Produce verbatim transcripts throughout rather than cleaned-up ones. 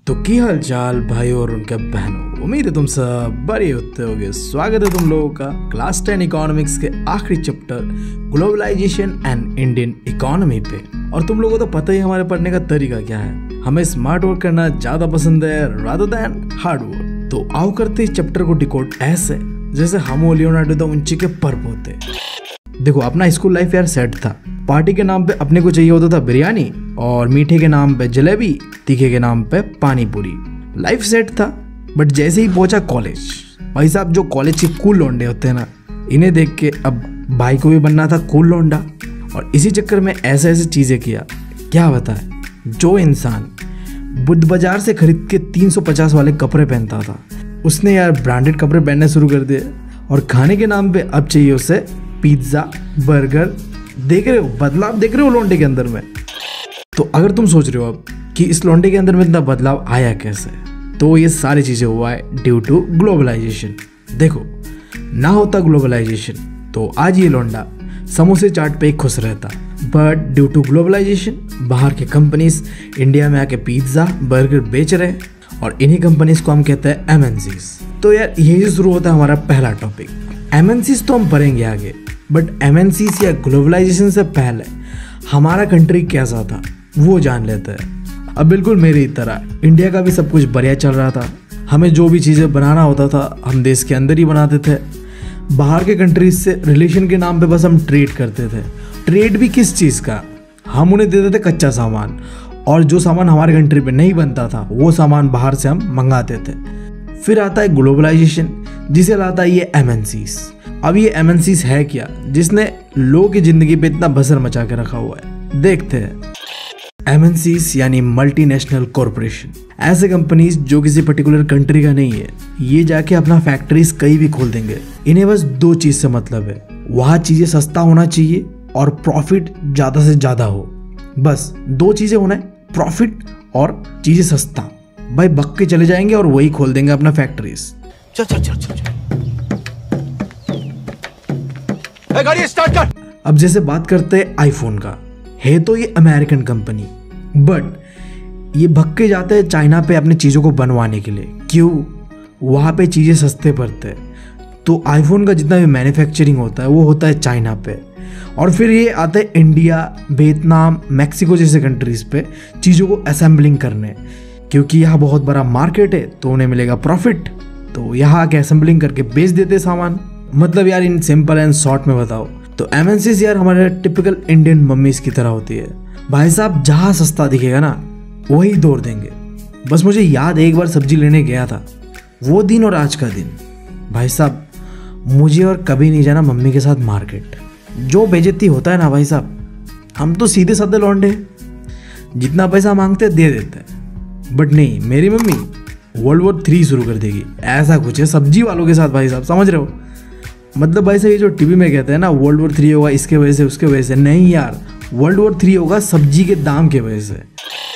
तो की हाल चाल भाई और उनके बहनों, उम्मीद है तुम सब बड़े होते होगे। स्वागत है तुम लोगों का क्लास टेन इकोनॉमिक्स के आखिरी chapter globalisation and Indian economy पे। और तुम लोगों को तो पता ही हमारे पढ़ने का तरीका क्या है, हमें स्मार्ट वर्क करना ज्यादा पसंद है रादर देन हार्ड वर्क। तो आओ करते इस चैप्टर को डिकोड ऐसे जैसे हम लियोनार्डो दा विंची के परपोते। देखो, अपना स्कूल लाइफ यार सेट था। पार्टी के नाम पे अपने को चाहिए होता था बिरयानी, और मीठे के नाम पे जलेबी, तीखे के नाम पे पानी पूरी। लाइफ सेट था। बट जैसे ही पहुंचा कॉलेज, भाई साहब जो कॉलेज के कूल लौंडे होते हैं ना, इन्हें देख के अब भाई को भी बनना था कूल लौंडा। और इसी चक्कर में ऐसे ऐसे चीजें किया। क्या बताए, जो इंसान बुद्ध बाजार से खरीद के तीन सौ पचास वाले कपड़े पहनता था, उसने यार ब्रांडेड कपड़े पहनने शुरू कर दिए। और खाने के नाम पे अब चाहिए उसे पिज्जा, बर्गर। देख रहे हो बदलाव, देख रहे हो लौंडे के अंदर में। तो अगर तुम सोच रहे हो अब कि इस लौंडे के अंदर में इतना बदलाव आया कैसे, तो ये सारी चीजें हुआ है ड्यू टू ग्लोबलाइजेशन। देखो, ना होता ग्लोबलाइजेशन तो आज ये लौंडा समोसे चाट पे खुश रहता। बट ड्यू टू ग्लोबलाइजेशन बाहर के कंपनीज इंडिया में आके पिज्जा, बर्गर बेच रहे हैं, और इन्हीं कंपनीज को हम कहते हैं एम एन सीज। तो यार यही शुरू होता है हमारा पहला टॉपिक। एम एन सीज तो हम पढ़ेंगे आगे, बट एम एन सीज या ग्लोबलाइजेशन से पहले हमारा कंट्री कैसा था वो जान लेते हैं। अब बिल्कुल मेरी तरह इंडिया का भी सब कुछ बढ़िया चल रहा था। हमें जो भी चीज़ें बनाना होता था हम देश के अंदर ही बनाते थे। बाहर के कंट्रीज से रिलेशन के नाम पे बस हम ट्रेड करते थे। ट्रेड भी किस चीज़ का, हम उन्हें देते थे कच्चा सामान, और जो सामान हमारे कंट्री पे नहीं बनता था वो सामान बाहर से हम मंगाते थे। फिर आता है ग्लोबलाइजेशन, जिसे लाता है ये एम एन सीज। अब ये एम एन सीज है क्या जिसने लोगों की जिंदगी पे इतना बसर मचा के रखा हुआ है, देखते हैं। एम एन सीज यानी मल्टीनेशनल कॉरपोरेशन, ऐसे कंपनीज जो किसी पर्टिकुलर कंट्री का नहीं है, ये जाके अपना फैक्ट्रीज कहीं भी खोल देंगे। इन्हें बस दो चीज से मतलब है, वहाँ चीजें सस्ता होना चाहिए और प्रॉफिट ज्यादा से ज्यादा हो। बस दो चीजें होना है, प्रॉफिट और चीजें सस्ता। भाई बक के चले जाएंगे और वही खोल देंगे अपना फैक्ट्रीज। चल चल चल चल गाड़ी स्टार्ट कर। अब जैसे बात करते हैं आईफोन का, है तो ये अमेरिकन कंपनी, बट ये भक्के जाते हैं चाइना पे अपनी चीज़ों को बनवाने के लिए। क्यों? वहाँ पे चीज़ें सस्ते पड़ते हैं। तो आईफोन का जितना भी मैन्युफैक्चरिंग होता है वो होता है चाइना पे, और फिर ये आते हैं इंडिया, वियतनाम, मैक्सिको जैसे कंट्रीज पे चीज़ों को असेंबलिंग करने। क्योंकि यहाँ बहुत बड़ा मार्केट है तो उन्हें मिलेगा प्रॉफिट, तो यहाँ आके असेंबलिंग करके बेच देते सामान। मतलब यार इन सिंपल एंड शॉर्ट में बताओ तो एम एन सीज यार हमारे टिपिकल इंडियन मम्मीज की तरह होती है। भाई साहब जहाँ सस्ता दिखेगा ना वही दौड़ देंगे। बस मुझे याद एक बार सब्जी लेने गया था, वो दिन और आज का दिन, भाई साहब मुझे और कभी नहीं जाना मम्मी के साथ मार्केट। जो बेइज्जती होता है ना भाई साहब, हम तो सीधे साधे लौंडे, जितना पैसा मांगते दे देते हैं। बट नहीं, मेरी मम्मी वर्ल्ड वॉर थ्री शुरू कर देगी, ऐसा कुछ है सब्जी वालों के साथ। भाई साहब समझ रहे हो, मतलब भाई साहब ये जो टीवी में कहते हैं ना वर्ल्ड वॉर थ्री होगा इसके वजह से उसके वजह से, नहीं यार, वर्ल्ड वॉर थ्री होगा सब्जी के दाम के वजह से।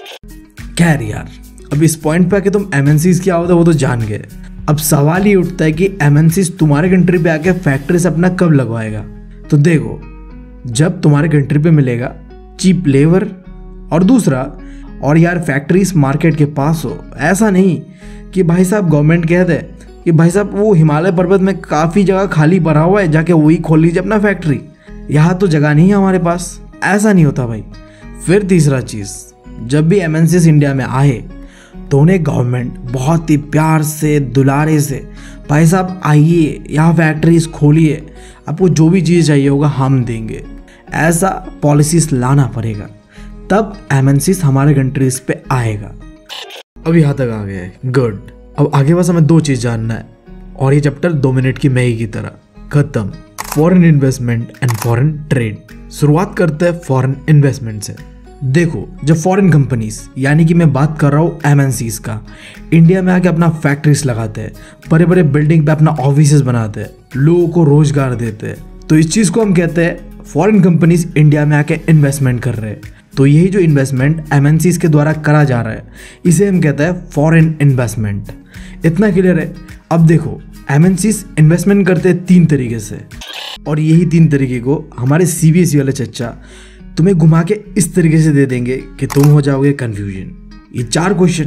खैर यार, अब इस पॉइंट पे आके तुम एम एन सीज क्या होता है वो तो जान गए। अब सवाल ये उठता है कि एम एन सीज तुम्हारे कंट्री पे आके फैक्ट्री से अपना कब लगवाएगा। तो देखो, जब तुम्हारे कंट्री पे मिलेगा चीप लेबर, और दूसरा और यार फैक्ट्रीज मार्केट के पास हो। ऐसा नहीं कि भाई साहब गवर्नमेंट कह दे कि भाई साहब वो हिमालय पर्वत में काफ़ी जगह खाली पड़ा हुआ है, जाके वही खोल लीजिए अपना फैक्ट्री, यहाँ तो जगह नहीं है हमारे पास। ऐसा नहीं होता भाई। फिर तीसरा चीज़, जब भी एम एन सीज इंडिया में आए तो उन्हें गवर्नमेंट बहुत ही प्यार से, दुलारे से, भाई साहब आइए यहाँ फैक्ट्रीज खोलिए, आपको जो भी चीज़ चाहिए होगा हम देंगे, ऐसा पॉलिसीज लाना पड़ेगा, तब एम एन सीज हमारे कंट्रीज पे आएगा। अब यहाँ तक आ गया है, गुड। अब आगे बस हमें दो चीज़ जानना है, और ये चैप्टर दो मिनट की मैगी की तरह खत्म। Foreign investment and foreign trade. शुरुआत करते हैं फॉरेन इन्वेस्टमेंट से। देखो, जब फॉरेन कंपनीज, यानी कि मैं बात कर रहा हूँ एम एन सीज का, इंडिया में आके अपना फैक्ट्रीज लगाते हैं, बड़े बड़े बिल्डिंग पे अपना ऑफिसेज बनाते हैं, लोगों को रोजगार देते हैं, तो इस चीज़ को हम कहते हैं फॉरेन कंपनीज इंडिया में आके इन्वेस्टमेंट कर रहे हैं। तो यही जो इन्वेस्टमेंट एम एन सीज के द्वारा करा जा रहा है, इसे हम कहते हैं फॉरेन इन्वेस्टमेंट। इतना क्लियर है। अब देखो, एम एन सीज इन्वेस्टमेंट करते हैं तीन तरीके से, और यही तीन तरीके को हमारे सी बी एस ई वाले चच्चा तुम्हें घुमा के इस तरीके से दे देंगे कि तुम हो जाओगे कंफ्यूजन। ये चार क्वेश्चन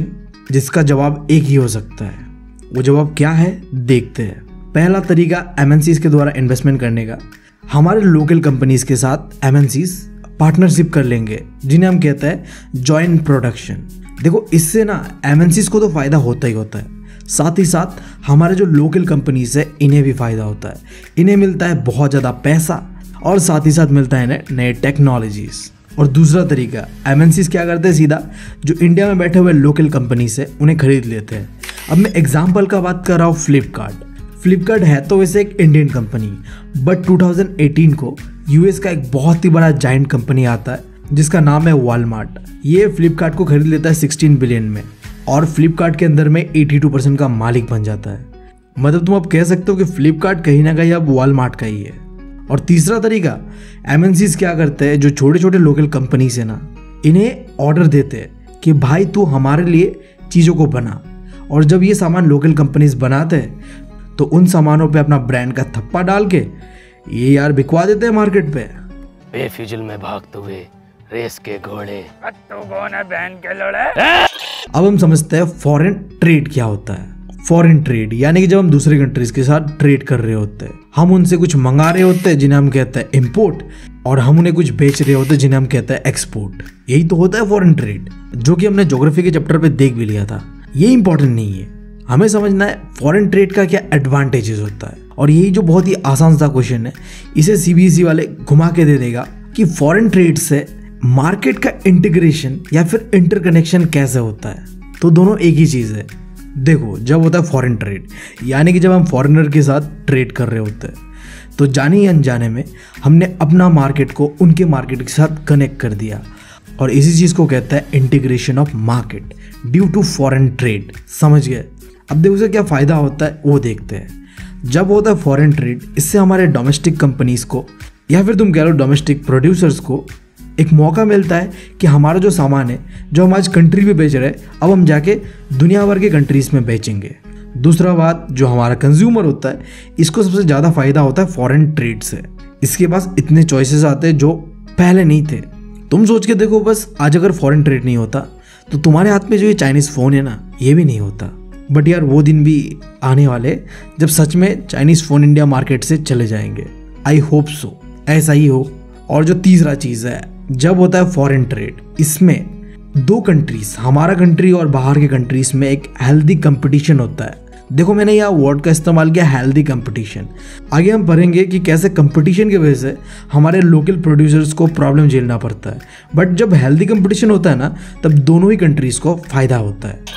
जिसका जवाब एक ही हो सकता है। वो जवाब क्या है देखते हैं। पहला तरीका एमएनसीज के द्वारा इन्वेस्टमेंट करने का। हमारे लोकल कंपनीज के साथ एमएनसीज पार्टनरशिप कर लेंगे, जिन्हें हम कहते हैं जॉइंट प्रोडक्शन। देखो, इससे ना एमएनसीज को तो फायदा होता ही होता है, साथ ही साथ हमारे जो लोकल कंपनीज है इन्हें भी फायदा होता है। इन्हें मिलता है बहुत ज़्यादा पैसा और साथ ही साथ मिलता है नए टेक्नोलॉजीज। और दूसरा तरीका, एमएनसीज क्या करते हैं, सीधा जो इंडिया में बैठे हुए लोकल कंपनीज है उन्हें खरीद लेते हैं। अब मैं एग्जाम्पल का बात कर रहा हूँ फ्लिपकार्ट। फ्लिपकार्ट है तो वैसे एक Indian company, but two thousand eighteen को यूएस का एक बहुत ही बड़ा जाइंट कंपनी आता है जिसका नाम है वॉलमार्ट। ये फ्लिपकार्ट को खरीद लेता है सिक्सटीन बिलियन में और फ्लिपकार्ट के अंदर में बयासी परसेंट का मालिक बन जाता है। मतलब तुम अब कह सकते हो कि फ्लिपकार्ट कहीं ना कहीं अब वॉलमार्ट का ही है। और तीसरा तरीका, एमएनसीज क्या करते हैं, जो छोटे छोटे लोकल कंपनीज है ना, इन्हें ऑर्डर देते हैं कि भाई तू हमारे लिए चीज़ों को बना। और जब ये सामान लोकल कंपनीज बनाते हैं तो उन सामानों पे अपना ब्रांड का थप्पा डाल के ये यार बिकवा देते हैं मार्केट पे। बेफिजुल में भागते हुए रेस के घोड़े, तू कौन है बहन के लोड़े। अब हम समझते हैं फॉरेन ट्रेड क्या होता है। फॉरेन ट्रेड यानी कि जब हम दूसरे कंट्रीज के साथ ट्रेड कर रहे होते हैं, हम उनसे कुछ मंगा रहे होते हैं जिन्हें हम कहते हैं इम्पोर्ट, और हम उन्हें कुछ बेच रहे होते हैं जिन्हें हम कहते हैं एक्सपोर्ट। यही तो होता है फॉरेन ट्रेड, जो कि हमने ज्योग्राफी के चैप्टर पे देख भी लिया था। ये इंपॉर्टेंट नहीं है, हमें समझना है फॉरेन ट्रेड का क्या एडवांटेजेस होता है। और यही जो बहुत ही आसान सा क्वेश्चन है, इसे सीबीएसई वाले घुमा के दे देगा कि फॉरेन ट्रेड से मार्केट का इंटीग्रेशन या फिर इंटरकनेक्शन कैसे होता है। तो दोनों एक ही चीज़ है। देखो, जब होता है फॉरेन ट्रेड यानी कि जब हम फॉरेनर के साथ ट्रेड कर रहे होते हैं, तो जाने या अनजाने में हमने अपना मार्केट को उनके मार्केट के साथ कनेक्ट कर दिया, और इसी चीज़ को कहता है integration of market due to foreign trade. समझ गए? अब देखो उसे क्या फ़ायदा होता है वो देखते हैं। जब होता है फॉरेन ट्रेड, इससे हमारे डोमेस्टिक कंपनीज को या फिर तुम कह लो डोमेस्टिक प्रोड्यूसर्स को एक मौका मिलता है कि हमारा जो सामान है जो हम आज कंट्री में बेच रहे हैं, अब हम जाके दुनिया भर के कंट्रीज़ में बेचेंगे। दूसरा बात, जो हमारा कंज्यूमर होता है, इसको सबसे ज़्यादा फायदा होता है फॉरेन ट्रेड से। इसके पास इतने चॉइसेस आते हैं जो पहले नहीं थे। तुम सोच के देखो, बस आज अगर फॉरेन ट्रेड नहीं होता तो तुम्हारे हाथ में जो ये चाइनीज़ फ़ोन है ना, ये भी नहीं होता। बट यार वो दिन भी आने वाले जब सच में चाइनीज़ फ़ोन इंडिया मार्केट से चले जाएंगे। आई होप सो ऐसा ही हो। और जो तीसरा चीज़ है, जब होता है फॉरेन ट्रेड, इसमें दो कंट्रीज, हमारा कंट्री और बाहर के कंट्रीज में एक हेल्दी कंपटीशन होता है। देखो, मैंने यहाँ वर्ड का इस्तेमाल किया हेल्दी कंपटीशन। आगे हम पढ़ेंगे कि कैसे कंपटीशन की वजह से हमारे लोकल प्रोड्यूसर्स को प्रॉब्लम झेलना पड़ता है। बट जब हेल्दी कंपटीशन होता है ना, तब दोनों ही कंट्रीज को फायदा होता है।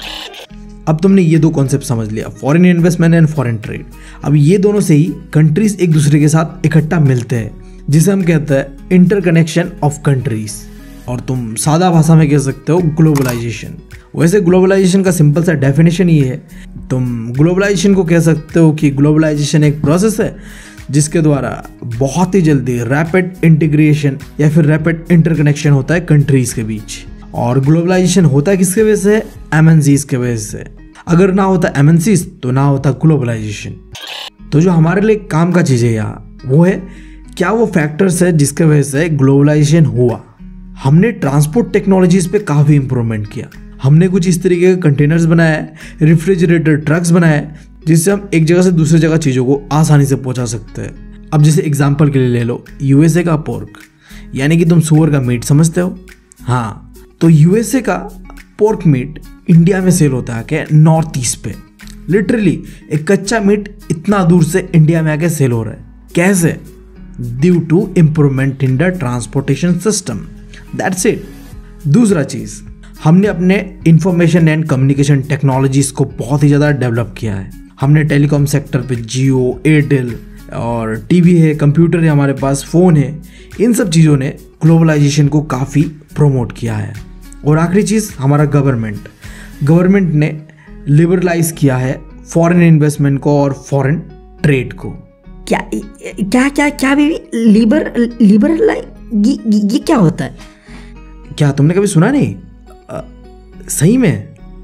अब तुमने ये दो कॉन्सेप्ट समझ लिया, foreign investment and foreign trade. अब ये दोनों से ही कंट्रीज एक दूसरे के साथ इकट्ठा मिलते हैं, जिसे हम कहते हैं इंटरकनेक्शन ऑफ कंट्रीज, और तुम सादा भाषा में कह सकते हो ग्लोबलाइजेशन। वैसे ग्लोबलाइजेशन का सिंपल सा डेफिनेशन ये है, तुम ग्लोबलाइजेशन को कह सकते हो कि ग्लोबलाइजेशन एक प्रोसेस है जिसके द्वारा बहुत ही जल्दी रैपिड इंटीग्रेशन या फिर रैपिड इंटरकनेक्शन होता है कंट्रीज के बीच। और ग्लोबलाइजेशन होता है किसके वजह से? एमएनसीज के वजह से। अगर ना होता एमएनसीज तो ना होता ग्लोबलाइजेशन। तो जो हमारे लिए काम का चीज़ है यहाँ वो है, क्या वो फैक्टर्स है जिसके वजह से ग्लोबलाइजेशन हुआ। हमने ट्रांसपोर्ट टेक्नोलॉजीज पे काफ़ी इंप्रूवमेंट किया। हमने कुछ इस तरीके के कंटेनर्स बनाए, रेफ्रिजरेटर ट्रक्स बनाए, जिससे हम एक जगह से दूसरी जगह चीज़ों को आसानी से पहुंचा सकते हैं। अब जैसे एग्जांपल के लिए ले लो यूएसए का पोर्क, यानी कि तुम सुअर का मीट समझते हो। हाँ, तो यूएसए का पोर्क मीट इंडिया में सेल होता है क्या? नॉर्थ ईस्ट पे लिटरली एक कच्चा मीट इतना दूर से इंडिया में आके सेल हो रहा है। कैसे? Due to improvement in the transportation system, that's it. दूसरा चीज़, हमने अपने इंफॉर्मेशन एंड कम्युनिकेशन टेक्नोलॉजीज को बहुत ही ज़्यादा डेवलप किया है। हमने टेलीकॉम सेक्टर पे जियो, एयरटेल और टीवी है, कंप्यूटर है, हमारे पास फ़ोन है। इन सब चीज़ों ने ग्लोबलाइजेशन को काफ़ी प्रमोट किया है। और आखिरी चीज़, हमारा गवर्नमेंट गवर्नमेंट ने लिबरलाइज किया है फॉरेन इन्वेस्टमेंट को और फॉरेन ट्रेड को। क्या क्या क्या क्या भी लिबर लिबरलाइज ये, ये क्या होता है? क्या तुमने कभी सुना नहीं? आ, सही में?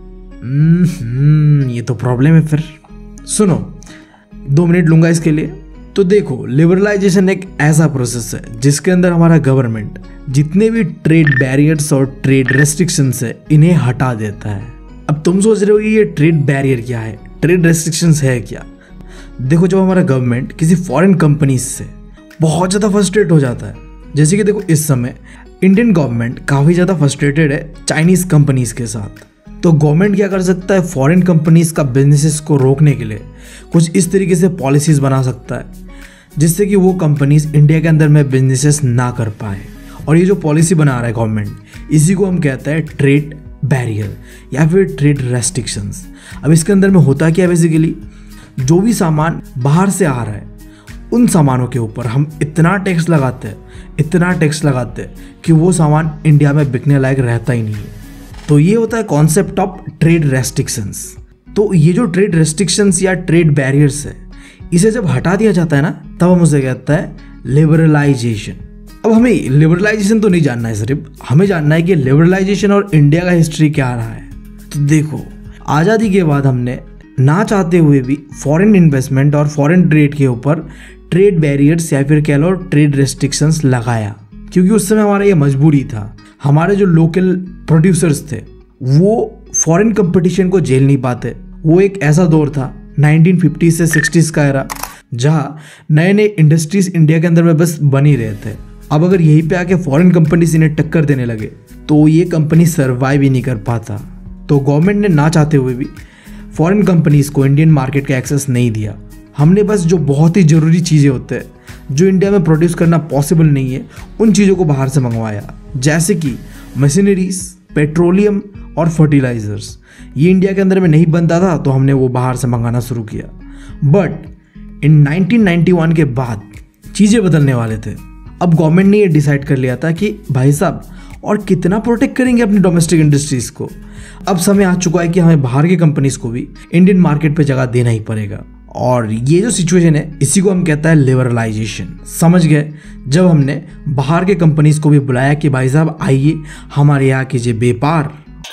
ये तो प्रॉब्लम है फिर। सुनो, दो मिनट लूंगा इसके लिए। तो देखो, लिबरलाइजेशन एक ऐसा प्रोसेस है जिसके अंदर हमारा गवर्नमेंट जितने भी ट्रेड बैरियर्स और ट्रेड रेस्ट्रिक्शंस है इन्हें हटा देता है। अब तुम सोच रहे हो कि ये ट्रेड बैरियर क्या है, ट्रेड रेस्ट्रिक्शंस है क्या। देखो जब हमारा गवर्नमेंट किसी फॉरेन कंपनी से बहुत ज़्यादा फ्रस्ट्रेट हो जाता है, जैसे कि देखो इस समय इंडियन गवर्नमेंट काफ़ी ज़्यादा फ्रस्ट्रेटेड है चाइनीज़ कंपनीज के साथ, तो गवर्नमेंट क्या कर सकता है, फॉरेन कंपनीज का बिजनेसेस को रोकने के लिए कुछ इस तरीके से पॉलिसीज़ बना सकता है जिससे कि वो कंपनीज इंडिया के अंदर में बिजनेसेस ना कर पाए। और ये जो पॉलिसी बना रहा है गवर्नमेंट, इसी को हम कहते हैं ट्रेड बैरियर या फिर ट्रेड रेस्ट्रिक्शंस। अब इसके अंदर में होता क्या, बेसिकली जो भी सामान बाहर से आ रहा है उन सामानों के ऊपर हम इतना टैक्स लगाते हैं इतना टैक्स लगाते हैं कि वो सामान इंडिया में बिकने लायक रहता ही नहीं है। तो ये होता है कॉन्सेप्ट ऑफ ट्रेड रेस्ट्रिक्शंस। तो ये जो ट्रेड रेस्ट्रिक्शंस या ट्रेड बैरियर्स है, इसे जब हटा दिया जाता है ना, तब हम उसे कहते हैं लिबरलाइजेशन। अब हमें लिबरलाइजेशन तो नहीं जानना है, सिर्फ हमें जानना है कि लिबरलाइजेशन और इंडिया का हिस्ट्री क्या रहा है। तो देखो आज़ादी के बाद हमने ना चाहते हुए भी फॉरेन इन्वेस्टमेंट और फॉरेन ट्रेड के ऊपर ट्रेड बैरियर्स या फिर कह लो ट्रेड रेस्ट्रिक्शंस लगाया, क्योंकि उस समय हमारा ये मजबूरी था। हमारे जो लोकल प्रोड्यूसर्स थे वो फॉरेन कंपटीशन को झेल नहीं पाते। वो एक ऐसा दौर था नाइनटीन फिफ्टी से सिक्सटीज़ का एरा, जहाँ नए नए इंडस्ट्रीज इंडिया के अंदर में बस बन ही रहे थे। अब अगर यहीं पे आके फॉरेन कंपनीज इन्हें टक्कर देने लगे तो ये कंपनी सर्वाइव ही नहीं कर पाता। तो गवर्नमेंट ने ना चाहते हुए भी फॉरेन कंपनीज को इंडियन मार्केट का एक्सेस नहीं दिया। हमने बस जो बहुत ही ज़रूरी चीज़ें होते हैं जो इंडिया में प्रोड्यूस करना पॉसिबल नहीं है, उन चीज़ों को बाहर से मंगवाया, जैसे कि मशीनरीज, पेट्रोलियम और फर्टिलाइजर्स। ये इंडिया के अंदर में नहीं बनता था तो हमने वो बाहर से मंगाना शुरू किया। But in nineteen ninety one के बाद चीज़ें बदलने वाले थे। अब गवर्नमेंट ने ये डिसाइड कर लिया था कि भाई साहब और कितना प्रोटेक्ट करेंगे अपनी डोमेस्टिक इंडस्ट्रीज़ को। अब समय आ चुका है कि हमें बाहर की कंपनीज को भी इंडियन मार्केट पे जगह देना ही पड़ेगा। और ये जो सिचुएशन है इसी को हम कहता है लिबरलाइजेशन। समझ गए, जब हमने बाहर के कंपनीज को भी बुलाया कि भाई साहब आइए हमारे यहाँ कीजिए व्यापार।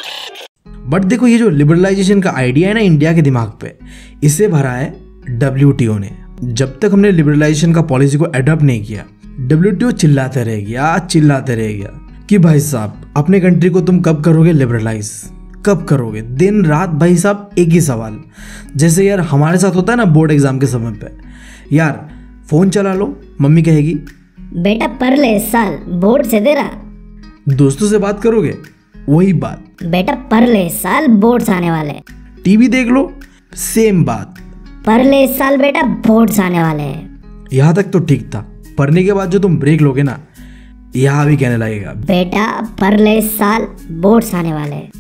बट देखो ये जो लिबरलाइजेशन का आइडिया है ना इंडिया के दिमाग पे, इसे भरा है डब्ल्यूटीओ ने। जब तक हमने लिबरलाइजेशन का पॉलिसी को अडॉप्ट नहीं किया, डब्ल्यूटीओ चिल्लाते रह गया चिल्लाते रह गया कि भाई साहब अपने कंट्री को तुम कब करोगे लिबरलाइज, कब करोगे। दिन रात भाई साहब एक ही सवाल। जैसे यार हमारे साथ होता है ना बोर्ड एग्जाम के समय पे, यार फोन चला लो, मम्मी कहेगी बेटा पढ़ ले इस साल बोर्ड से दे रहा। दोस्तों से बात करोगे, वही बात, बेटा पढ़ ले इस साल बोर्ड्स आने वाले। टीवी देख लो, सेम बात, पढ़ ले इस साल बेटा बोर्ड्स आने वाले हैं। यहाँ तक तो ठीक था, पढ़ने के बाद जो तुम ब्रेक लोगे ना, यहाँ भी कहने लगेगा बेटा पढ़ ले इस साल बोर्ड्स आने वाले हैं।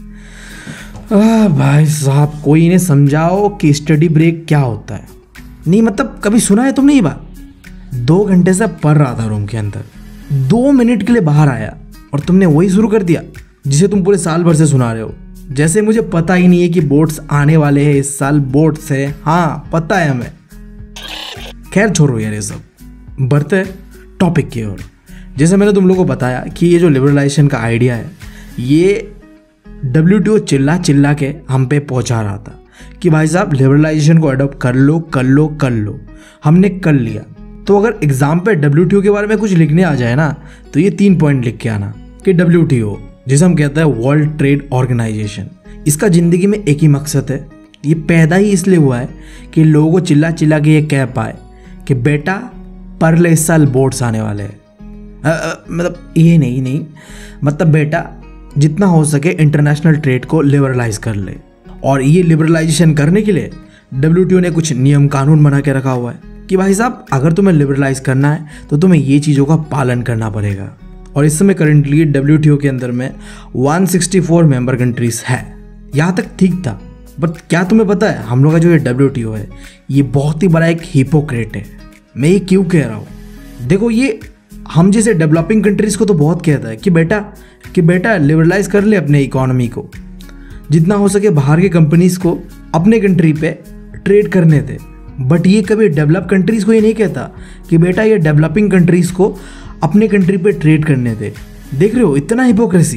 आ, भाई साहब कोई इन्हें समझाओ कि स्टडी ब्रेक क्या होता है। नहीं मतलब कभी सुना है तुमने ये बात? दो घंटे से पढ़ रहा था रूम के अंदर, दो मिनट के लिए बाहर आया और तुमने वही शुरू कर दिया जिसे तुम पूरे साल भर से सुना रहे हो। जैसे मुझे पता ही नहीं है कि बोर्ड्स आने वाले हैं इस साल, बोर्ड्स है, हाँ पता है हमें। खैर छोड़ो यार ये सब, बढ़ते हैं टॉपिक की ओर। जैसे मैंने तुम लोगों को बताया कि ये जो लिबरलाइजेशन का आइडिया है, ये डब्ल्यूटीओ चिल्ला चिल्ला के हम पे पहुंचा रहा था कि भाई साहब लिबरलाइजेशन को अडॉप्ट कर लो कर लो कर लो। हमने कर लिया। तो अगर एग्जाम पे डब्ल्यूटीओ के बारे में कुछ लिखने आ जाए ना, तो ये तीन पॉइंट लिख के आना कि डब्ल्यूटीओ जिसे हम कहते हैं वर्ल्ड ट्रेड ऑर्गेनाइजेशन, इसका ज़िंदगी में एक ही मकसद है। ये पैदा ही इसलिए हुआ है कि लोगों को चिल्ला चिल्ला के ये कह पाए कि बेटा पढ़ ले इस साल बोर्ड्स आने वाले हैं। मतलब ये नहीं नहीं मतलब बेटा जितना हो सके इंटरनेशनल ट्रेड को लिबरलाइज कर ले। और ये लिबरलाइजेशन करने के लिए डब्ल्यूटीओ ने कुछ नियम कानून बना के रखा हुआ है कि भाई साहब अगर तुम्हें लिबरलाइज करना है तो तुम्हें ये चीज़ों का पालन करना पड़ेगा। और इस समय करंटली डब्ल्यूटीओ के अंदर में एक सौ चौंसठ मेंबर कंट्रीज है। यहाँ तक ठीक था, बट क्या तुम्हें पता है हम लोग का जो ये डब्ल्यूटीओ है ये बहुत ही बड़ा एक हिपोक्रेट है। मैं ये क्यों कह रहा हूँ? देखो ये हम जैसे डेवलपिंग कंट्रीज को तो बहुत कहता है कि बेटा कि बेटा लिबरलाइज कर ले अपने इकोनॉमी को, जितना हो सके बाहर के कंपनीज को अपने कंट्री पे ट्रेड करने दे। बट ये कभी डेवलप कंट्रीज को ये नहीं कहता कि बेटा ये डेवलपिंग कंट्रीज को अपने कंट्री पे ट्रेड करने दे। देख रहे हो इतना हिपोक्रेसी।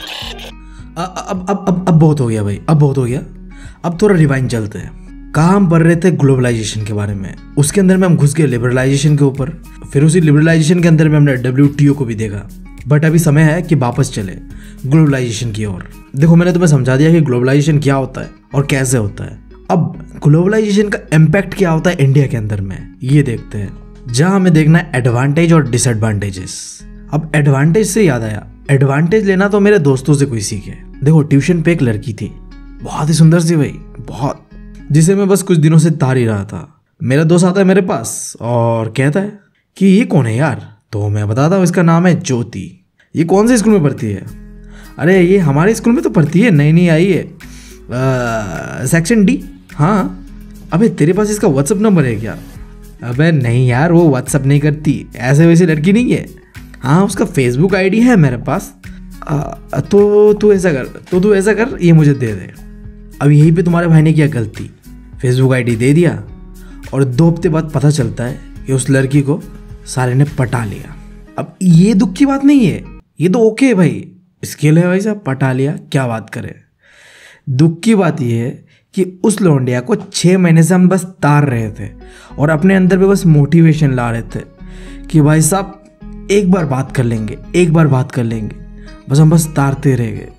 अब अब अब अब अब बहुत हो गया भाई, अब बहुत हो गया। अब थोड़ा रिवाइंड चलते हैं। कहाँ हम पढ़ रहे थे ग्लोबलाइजेशन के बारे में, उसके अंदर में हम घुस गए लिबरलाइजेशन के ऊपर। फिर उसी लिबरलाइजेशन के अंदर में हमने डब्ल्यूटीओ को भी देखा। बट अभी समय है कि वापस चले ग्लोबलाइजेशन की ओर। देखो मैंने तुम्हें समझा दिया कि ग्लोबलाइजेशन क्या होता है और कैसे होता है। अब ग्लोबलाइजेशन का इम्पैक्ट क्या होता है इंडिया के अंदर में, ये देखते हैं, जहां हमें देखना है एडवांटेज और डिसएडवांटेजेस। अब एडवांटेज से याद आया, एडवांटेज लेना तो मेरे दोस्तों से कोई सीखे। देखो ट्यूशन पे एक लड़की थी, बहुत ही सुंदर सी भाई, बहुत, जिसे मैं बस कुछ दिनों से तार ही रहा था। मेरा दोस्त आता है मेरे पास और कहता है कि ये कौन है यार, तो मैं बताता हूँ इसका नाम है ज्योति। ये कौन से स्कूल में पढ़ती है? अरे ये हमारे स्कूल में तो पढ़ती है, नई नई आई है, सेक्शन डी। हाँ, अबे तेरे पास इसका व्हाट्सअप नंबर है क्या? अबे नहीं यार, वो व्हाट्सअप नहीं करती, ऐसे वैसे लड़की नहीं है। हाँ उसका फेसबुक आईडी है मेरे पास। आ, तो तू ऐसा कर तो तू ऐसा कर ये मुझे दे दे। अब यहीं पे तुम्हारे भाई ने किया गलती, फेसबुक आईडी दे दिया और दो हफ्ते बाद पता चलता है कि उस लड़की को साले ने पटा लिया। अब ये दुख की बात नहीं है, ये तो ओके भाई, स्किल है भाई साहब, पटा लिया, क्या बात करें। दुख की बात ये है कि उस लौंडिया को छः महीने से हम बस तार रहे थे और अपने अंदर पे बस मोटिवेशन ला रहे थे कि भाई साहब एक बार बात कर लेंगे, एक बार बात कर लेंगे, बस हम बस तारते रह गए।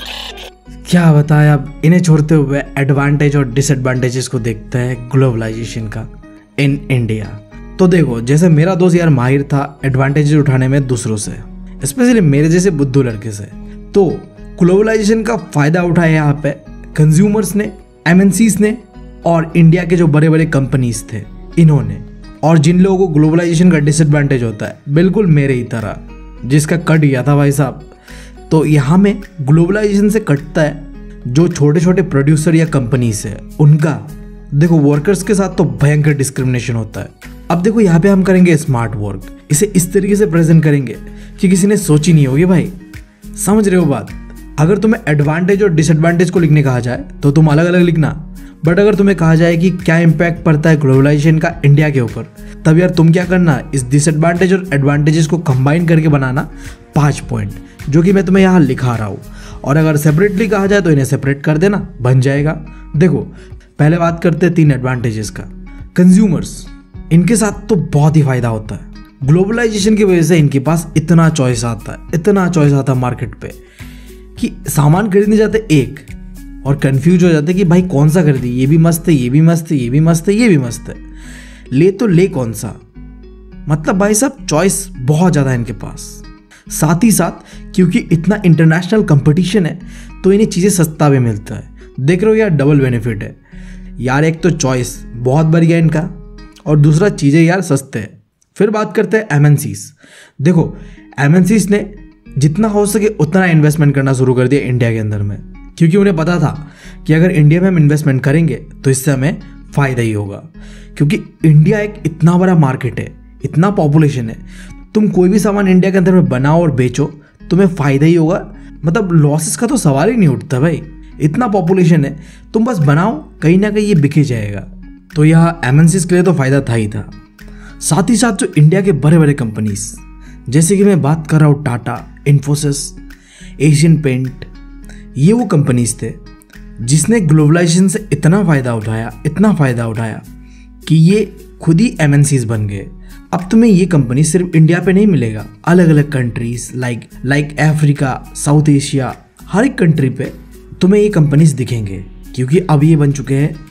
क्या बताया, अब इन्हें छोड़ते हुए एडवांटेज और डिसएडवांटेजेस को देखता है ग्लोबलाइजेशन का इन इंडिया। तो देखो जैसे मेरा दोस्त यार माहिर था एडवांटेजेस उठाने में दूसरों से, स्पेशली मेरे जैसे बुद्धू लड़के से। तो ग्लोबलाइजेशन का फायदा उठाया यहाँ पे कंज्यूमर्स ने, एमएनसीज ने और इंडिया के जो बड़े बड़े कंपनीज थे इन्होंने। और जिन लोगों को ग्लोबलाइजेशन का डिसएडवांटेज होता है, बिल्कुल मेरे ही तरह, जिसका कट गया था भाई साहब, तो यहाँ में ग्लोबलाइजेशन से कटता है जो छोटे छोटे प्रोड्यूसर या कंपनीज है उनका। देखो वर्कर्स के साथ तो भयंकर डिस्क्रिमिनेशन होता है। अब देखो यहाँ पे हम करेंगे स्मार्ट वर्क, इसे इस तरीके से प्रेजेंट करेंगे कि किसी ने सोची नहीं होगी भाई, समझ रहे हो बात। अगर तुम्हें एडवांटेज और डिसएडवांटेज को लिखने कहा जाए तो तुम अलग अलग लिखना, बट अगर तुम्हें कहा जाए कि क्या इम्पैक्ट पड़ता है ग्लोबलाइजेशन का इंडिया के ऊपर, तब यार तुम क्या करना, इस डिसएडवांटेज और एडवांटेजेस को कंबाइन करके बनाना पाँच पॉइंट, जो कि मैं तुम्हें यहाँ लिखा रहा हूँ। और अगर सेपरेटली कहा जाए तो इन्हें सेपरेट कर देना, बन जाएगा। देखो पहले बात करते हैं तीन एडवांटेजेस का। कंज्यूमर्स, इनके साथ तो बहुत ही फायदा होता है। ग्लोबलाइजेशन की वजह से इनके पास इतना चॉइस आता है, इतना चॉइस आता है मार्केट पे कि सामान खरीदने जाते एक और कंफ्यूज हो जाते कि भाई कौन सा खरीदी, ये भी मस्त है, ये भी मस्त है, ये भी मस्त है, ये भी मस्त है, ले तो ले कौन सा। मतलब भाई साहब चॉइस बहुत ज़्यादा है इनके पास। साथ ही साथ क्योंकि इतना इंटरनेशनल कंपटीशन है तो इन्हें चीज़ें सस्ता भी मिलता है। देख रहे हो यार, डबल बेनिफिट है यार, एक तो चॉइस बहुत बढ़िया इनका और दूसरा चीज़ें यार सस्ते हैं। फिर बात करते हैं एमएनसीज। देखो एमएनसीज ने जितना हो सके उतना इन्वेस्टमेंट करना शुरू कर दिया इंडिया के अंदर में, क्योंकि उन्हें पता था कि अगर इंडिया में हम इन्वेस्टमेंट करेंगे तो इससे हमें फ़ायदा ही होगा। क्योंकि इंडिया एक इतना बड़ा मार्केट है, इतना पॉपुलेशन है, तुम कोई भी सामान इंडिया के अंदर में बनाओ और बेचो तुम्हें फ़ायदा ही होगा। मतलब लॉसेस का तो सवाल ही नहीं उठता भाई, इतना पॉपुलेशन है, तुम बस बनाओ, कहीं ना कहीं ये बिके जाएगा। तो यह एमएनसीज के लिए तो फ़ायदा था ही था। साथ ही साथ जो इंडिया के बड़े बड़े कंपनीज, जैसे कि मैं बात कर रहा हूँ टाटा, इन्फोसिस, एशियन पेंट, ये वो कंपनीज थे जिसने ग्लोबलाइजेशन से इतना फ़ायदा उठाया, इतना फ़ायदा उठाया कि ये खुद ही एमएनसीज बन गए। अब तुम्हें ये कंपनी सिर्फ इंडिया पे नहीं मिलेगा, अलग अलग countries like like Africa, South Asia, हर एक कंट्री पे तुम्हें ये कंपनीज दिखेंगे, क्योंकि अब ये बन चुके हैं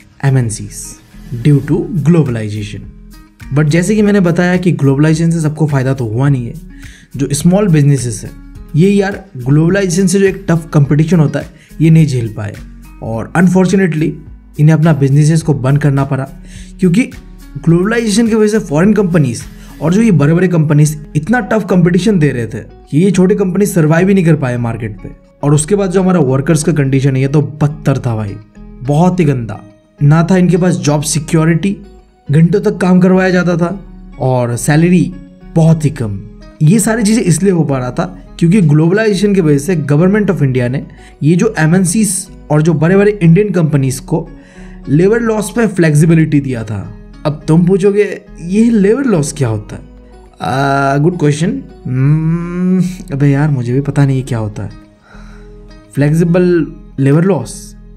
MNCs due to globalisation. But जैसे कि मैंने बताया कि ग्लोबलाइजेशन से सबको फ़ायदा तो हुआ नहीं है। जो स्मॉल बिजनेसेस है ये यार ग्लोबलाइजेशन से जो एक टफ कंपटीशन होता है ये नहीं झेल पाए और अनफॉर्चुनेटली इन्हें अपना बिजनेसेस को बंद करना पड़ा, क्योंकि ग्लोबलाइजेशन की वजह से फॉरेन कंपनीज और जो ये बड़े बड़े कंपनीज इतना टफ कंपटीशन दे रहे थे कि ये छोटे कंपनी सर्वाइव ही नहीं कर पाए मार्केट पे। और उसके बाद जो हमारा वर्कर्स का कंडीशन है ये तो बदतर था भाई, बहुत ही गंदा। ना था इनके पास जॉब सिक्योरिटी, घंटों तक काम करवाया जाता था और सैलरी बहुत ही कम। ये सारी चीज़ें इसलिए हो पा रहा था क्योंकि ग्लोबलाइजेशन की वजह से गवर्नमेंट ऑफ इंडिया ने ये जो एमएनसीज और जो बड़े बड़े इंडियन कंपनीज को लेबर लॉस पे फ्लेक्सिबिलिटी दिया था। अब तुम पूछोगे ये लेबर लॉस क्या होता है? Good question. अबे यार मुझे भी पता नहीं क्या होता है फ्लेक्सिबल लेबर लॉस,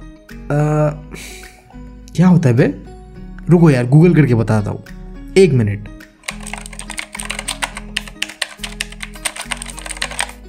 क्या होता है बे? रुको यार गूगल करके बताता हूँ, एक मिनट।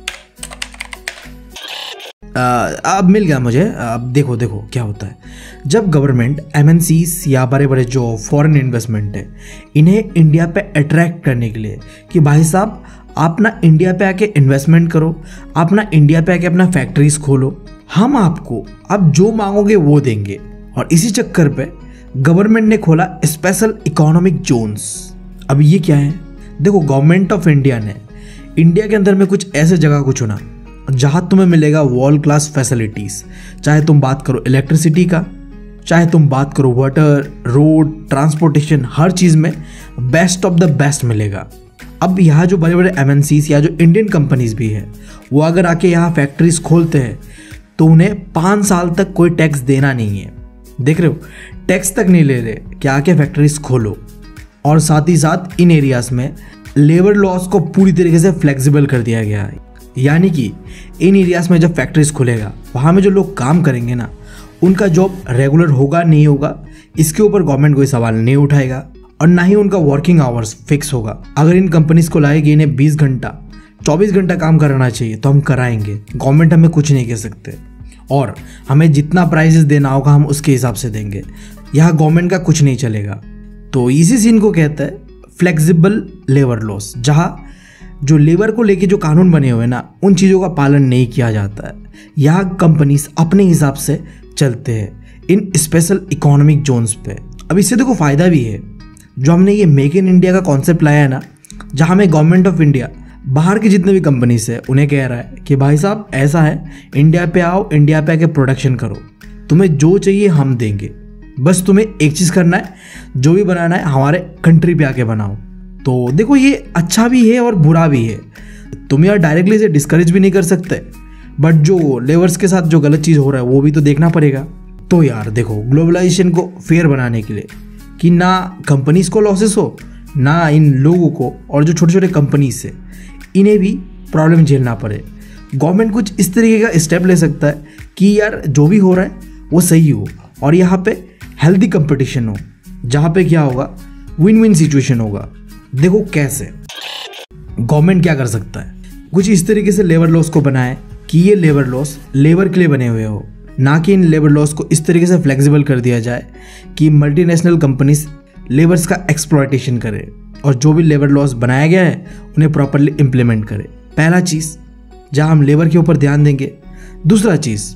अब मिल गया मुझे। अब देखो देखो क्या होता है, जब गवर्नमेंट एमएनसीज या बड़े बड़े जो फॉरेन इन्वेस्टमेंट है इन्हें इंडिया पे अट्रैक्ट करने के लिए कि भाई साहब आप ना इंडिया पे आके इन्वेस्टमेंट करो, आप ना इंडिया पे आके अपना फैक्ट्रीज खोलो, हम आपको अब जो मांगोगे वो देंगे। और इसी चक्कर पे गवर्नमेंट ने खोला स्पेशल इकोनॉमिक जोन्स। अब ये क्या है, देखो गवर्नमेंट ऑफ इंडिया ने इंडिया के अंदर में कुछ ऐसे जगह को चुना जहाँ तुम्हें मिलेगा वर्ल्ड क्लास फैसिलिटीज़, चाहे तुम बात करो इलेक्ट्रिसिटी का, चाहे तुम बात करो वाटर, रोड, ट्रांसपोर्टेशन, हर चीज़ में बेस्ट ऑफ द बेस्ट मिलेगा। अब यहाँ जो बड़े बड़े एमएनसीज या जो इंडियन कंपनीज भी है वो अगर आके यहाँ फैक्ट्रीज खोलते हैं तो उन्हें पाँच साल तक कोई टैक्स देना नहीं है। देख रहे हो, टैक्स तक नहीं ले रहे कि आके फैक्ट्रीज खोलो। और साथ ही साथ इन एरियाज में लेबर लॉस को पूरी तरीके से फ्लेक्सिबल कर दिया गया है, यानी कि इन एरियाज में जब फैक्ट्रीज खुलेगा वहाँ में जो लोग काम करेंगे ना उनका जॉब रेगुलर होगा नहीं होगा इसके ऊपर गवर्नमेंट कोई सवाल नहीं उठाएगा, और ना ही उनका वर्किंग आवर्स फिक्स होगा। अगर इन कंपनीज को लाएगी इन्हें बीस घंटा चौबीस घंटा काम कराना चाहिए तो हम कराएंगे, गवर्नमेंट हमें कुछ नहीं कह सकते। और हमें जितना प्राइजेस देना होगा हम उसके हिसाब से देंगे, यहाँ गवर्नमेंट का कुछ नहीं चलेगा। तो इसी सीन को कहते हैं फ्लेक्सिबल लेबर लॉस, जहाँ जो लेबर को लेके जो कानून बने हुए ना उन चीज़ों का पालन नहीं किया जाता है। यहाँ कंपनीज अपने हिसाब से चलते हैं इन स्पेशल इकोनॉमिक जोन्स पे। अब इससे देखो फ़ायदा भी है, जो हमने ये मेक इन इंडिया का कॉन्सेप्ट लाया है ना, जहाँ में गवर्नमेंट ऑफ इंडिया बाहर के जितने भी कंपनीज है उन्हें कह रहा है कि भाई साहब ऐसा है, इंडिया पे आओ, इंडिया पे आके प्रोडक्शन करो, तुम्हें जो चाहिए हम देंगे, बस तुम्हें एक चीज़ करना है, जो भी बनाना है हमारे कंट्री पे आके बनाओ। तो देखो ये अच्छा भी है और बुरा भी है, तुम यार डायरेक्टली इसे डिस्करेज भी नहीं कर सकते, बट जो लेबर्स के साथ जो गलत चीज़ हो रहा है वो भी तो देखना पड़ेगा। तो यार देखो ग्लोबलाइजेशन को फेयर बनाने के लिए कि ना कंपनीज को लॉसेस हो ना इन लोगों को, और जो छोटे छोटे कंपनीज है इन्हें भी प्रॉब्लम झेलना पड़े, गवर्नमेंट कुछ इस तरीके का स्टेप ले सकता है कि यार जो भी हो रहा है वो सही हो और यहाँ पे हेल्दी कंपटीशन हो, जहाँ पे क्या होगा विन विन सिचुएशन होगा। देखो कैसे गवर्नमेंट क्या कर सकता है, कुछ इस तरीके से लेबर लॉस को बनाए कि ये लेबर लॉस लेबर के लिए बने हुए हो, ना कि इन लेबर लॉस को इस तरीके से फ्लेक्सिबल कर दिया जाए कि मल्टीनेशनल कंपनीज लेबर्स का एक्सप्लॉयटेशन करे, और जो भी लेबर लॉस बनाया गया है उन्हें प्रॉपरली इम्प्लीमेंट करे। पहला चीज़ जहाँ हम लेबर के ऊपर ध्यान देंगे। दूसरा चीज़,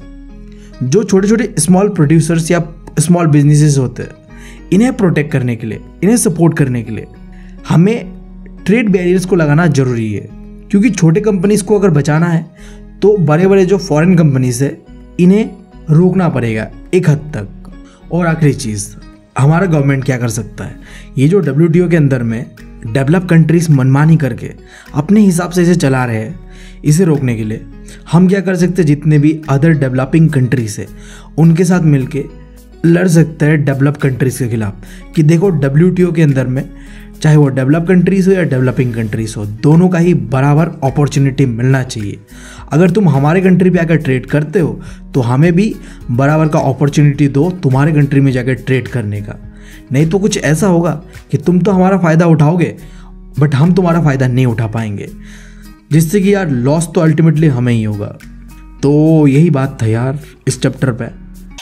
जो छोटे छोटे स्मॉल प्रोड्यूसर्स या स्मॉल बिजनेसेस होते हैं इन्हें प्रोटेक्ट करने के लिए, इन्हें सपोर्ट करने के लिए हमें ट्रेड बैरियर्स को लगाना जरूरी है, क्योंकि छोटे कंपनीज को अगर बचाना है तो बड़े बड़े जो फॉरेन कंपनीज है इन्हें रोकना पड़ेगा एक हद तक। और आखिरी चीज़, हमारा गवर्नमेंट क्या कर सकता है, ये जो डब्ल्यूटीओ के अंदर में डेवलप कंट्रीज मनमानी करके अपने हिसाब से इसे चला रहे हैं, इसे रोकने के लिए हम क्या कर सकते हैं, जितने भी अदर डेवलपिंग कंट्रीज है उनके साथ मिलके लड़ सकते हैं डेवलप कंट्रीज के खिलाफ कि देखो डब्ल्यूटीओ के अंदर में चाहे वो डेवलप कंट्रीज हो या डेवलपिंग कंट्रीज हो, दोनों का ही बराबर अपॉर्चुनिटी मिलना चाहिए। अगर तुम हमारे कंट्री पे आकर ट्रेड करते हो तो हमें भी बराबर का अपॉर्चुनिटी दो तुम्हारे कंट्री में जाकर ट्रेड करने का। नहीं तो कुछ ऐसा होगा कि तुम तो हमारा फ़ायदा उठाओगे बट हम तुम्हारा फ़ायदा नहीं उठा पाएंगे, जिससे कि यार लॉस तो अल्टीमेटली हमें ही होगा। तो यही बात था यार इस चैप्टर पे।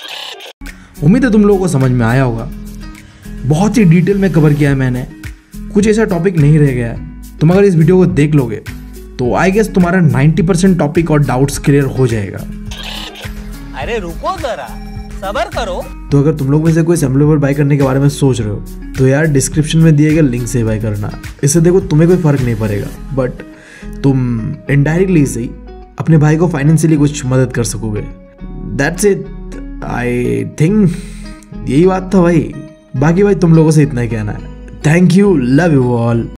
उम्मीद है तुम लोगों को समझ में आया होगा, बहुत ही डिटेल में कवर किया है मैंने, कुछ ऐसा टॉपिक नहीं रह गया है। तुम अगर इस वीडियो को देख लोगे तो आई गेस तुम्हारा नब्बे परसेंट टॉपिक और डाउट्स क्लियर हो जाएगा। अरे रुको जरा, सब्र करो। तो अगर तुम लोग में से कोई सैम्पल बाय करने के बारे में सोच रहे हो तो यार डिस्क्रिप्शन में दिए गए लिंक से बाय करना। इससे देखो तुम्हें कोई फर्क नहीं पड़ेगा, बट तुम इनडायरेक्टली से ही अपने भाई को फाइनेंशियली कुछ मदद कर सकोगे। दैट्स इट, आई थिंक यही बात था भाई। बाकी भाई तुम लोगों से इतना ही कहना है। Thank you, love you all.